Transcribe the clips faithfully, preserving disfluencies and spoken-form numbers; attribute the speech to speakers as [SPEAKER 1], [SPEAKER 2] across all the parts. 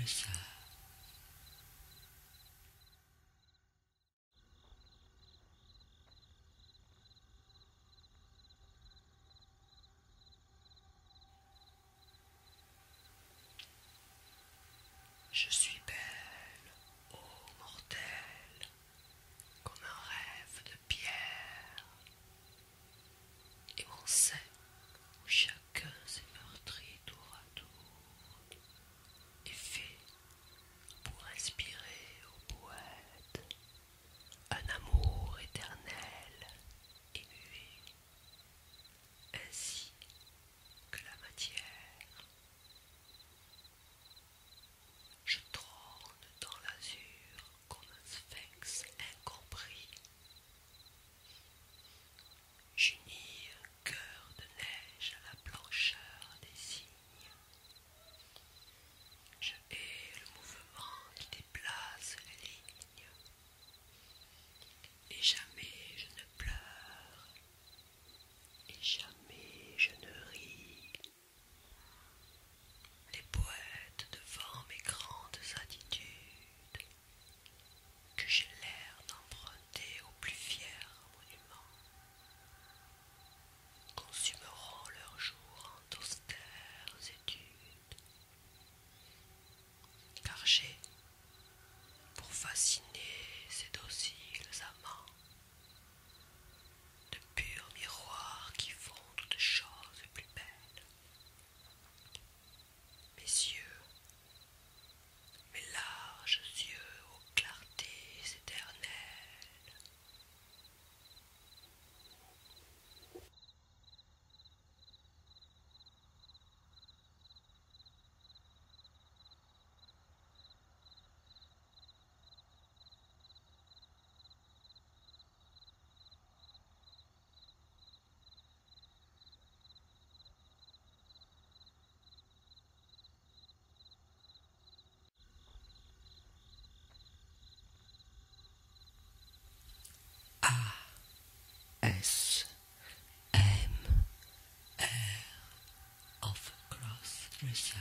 [SPEAKER 1] Crossdresser. Je suis belle, ô mortelle, comme un rêve de pierre, et mon sein où chacun s'est meurtri tour à tour, est fait pour inspirer au poète un amour éternel et muet, ainsi que la matière. Je trône dans l'azur comme un sphinx incompris. J'unis un cœur de neige à la blancheur des cygnes. Je hais le mouvement qui déplace les lignes. Et jamais je ne pleure, et jamais je ne ris. Les poètes devant mes grandes attitudes, que j'ai l'air d'emprunter aux plus fiers monuments, consumeront leurs jours en d'austères études, car j'ai, pour fasciner ces dociles amants, de purs miroirs qui font toutes choses plus belles. Mes yeux, mes larges yeux aux clartés éternelles. S M R of Crossdresser.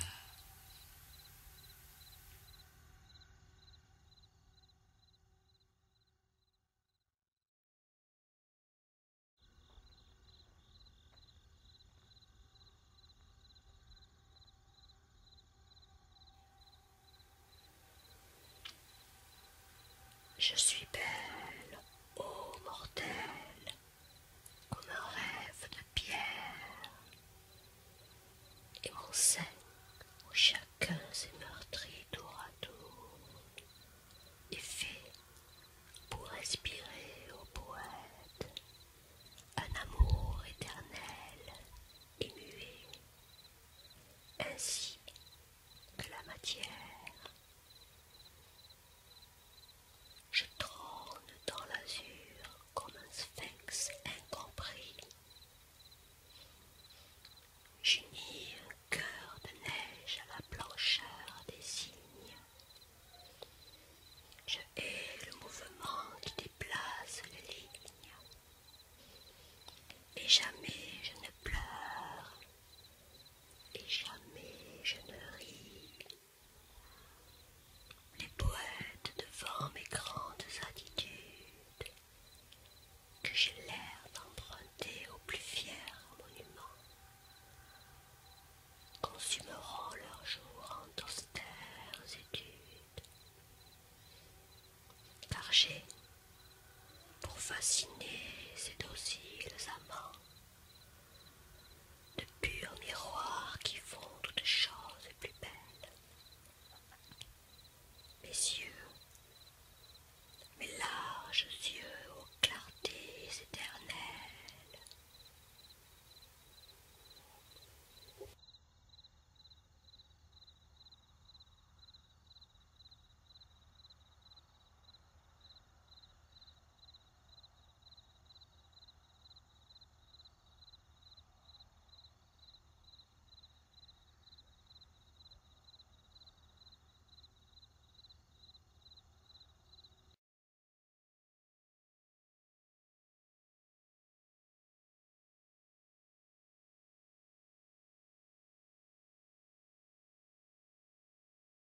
[SPEAKER 1] Je suis belle, ô mortelle, comme un rêve de pierre, et mon sein où chacun s'est meurtri tour à tour est fait pour inspirer au poète un amour éternel et muet, ainsi que la matière. Je trône dans l'azur comme un sphinx incompris. J'unis un cœur de neige à la blancheur des cygnes. Je hais le mouvement qui déplace les lignes. Et jamais je ne pleure, et jamais je ne ris. Les poètes devant mes grandes attitudes, que j'ai l'air d'emprunter aux plus fiers monuments, consumeront leurs jours en d'austères études, car j'ai, pour fasciner ces dociles amants,